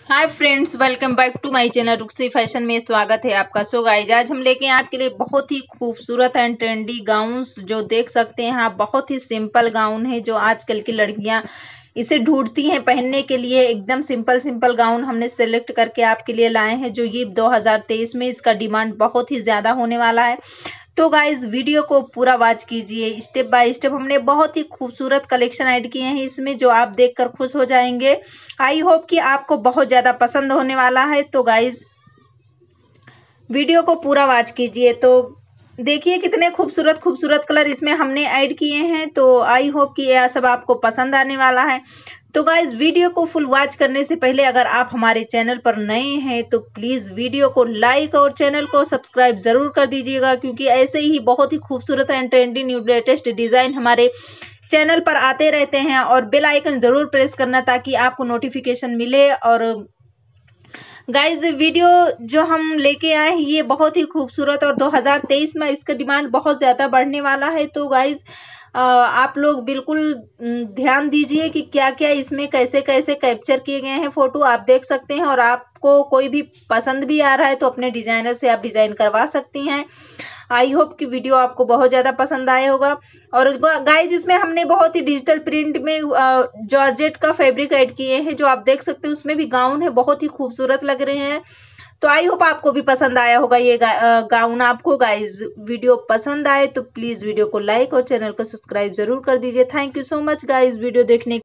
Hi friends, welcome back to my channel Ruksi fashion में स्वागत है आपका। सो गाइज, आज हम लेके आपके लिए बहुत ही खूबसूरत एंड ट्रेंडी गाउन्स जो देख सकते हैं आप। बहुत ही सिंपल गाउन है जो आजकल की लड़कियां इसे ढूंढती हैं पहनने के लिए। एकदम सिंपल सिंपल गाउन हमने सेलेक्ट करके आपके लिए लाए हैं जो ये 2023 में इसका डिमांड बहुत ही ज़्यादा होने वाला है। तो गाइज, वीडियो को पूरा वॉच कीजिए। स्टेप बाय स्टेप हमने बहुत ही खूबसूरत कलेक्शन ऐड किए हैं इसमें जो आप देखकर खुश हो जाएंगे। आई होप कि आपको बहुत ज़्यादा पसंद होने वाला है। तो गाइज, वीडियो को पूरा वॉच कीजिए। तो देखिए कितने खूबसूरत खूबसूरत कलर इसमें हमने ऐड किए हैं। तो आई होप कि यह सब आपको पसंद आने वाला है। तो गाइज, वीडियो को फुल वॉच करने से पहले अगर आप हमारे चैनल पर नए हैं तो प्लीज़ वीडियो को लाइक और चैनल को सब्सक्राइब ज़रूर कर दीजिएगा, क्योंकि ऐसे ही बहुत ही खूबसूरत and trendy new latest design हमारे चैनल पर आते रहते हैं। और बेल आइकन ज़रूर प्रेस करना ताकि आपको नोटिफिकेशन मिले। और गाइज, वीडियो जो हम लेके आए हैं ये बहुत ही खूबसूरत और 2023 में इसका डिमांड बहुत ज़्यादा बढ़ने वाला है। तो गाइज, आप लोग बिल्कुल ध्यान दीजिए कि क्या क्या इसमें कैसे कैसे कैप्चर किए गए हैं फोटो आप देख सकते हैं। और आपको कोई भी पसंद भी आ रहा है तो अपने डिजाइनर से आप डिजाइन करवा सकती हैं। आई होप कि वीडियो आपको बहुत ज़्यादा पसंद आया होगा। और गाइज, इसमें हमने बहुत ही डिजिटल प्रिंट में जॉर्जेट का फैब्रिक ऐड किए हैं जो आप देख सकते हैं। उसमें भी गाउन है, बहुत ही खूबसूरत लग रहे हैं। तो आई होप आपको भी पसंद आया होगा ये गाउन। आपको गाइज वीडियो पसंद आए तो प्लीज़ वीडियो को लाइक और चैनल को सब्सक्राइब जरूर कर दीजिए। Thank you so much guys video देखने